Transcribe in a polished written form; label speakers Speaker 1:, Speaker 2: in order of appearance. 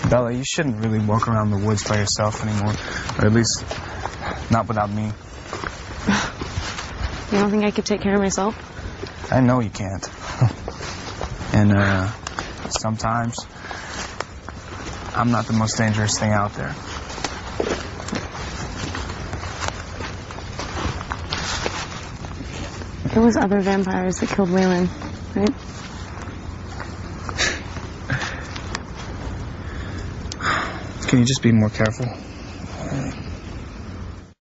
Speaker 1: Bella, you shouldn't really walk around the woods by yourself anymore. Or at least, not without me.
Speaker 2: You don't think I could take care of myself?
Speaker 1: I know you can't. And, sometimes, I'm not the most dangerous thing out there.
Speaker 2: It was other vampires that killed Waylon, right?
Speaker 1: Can you just be more careful?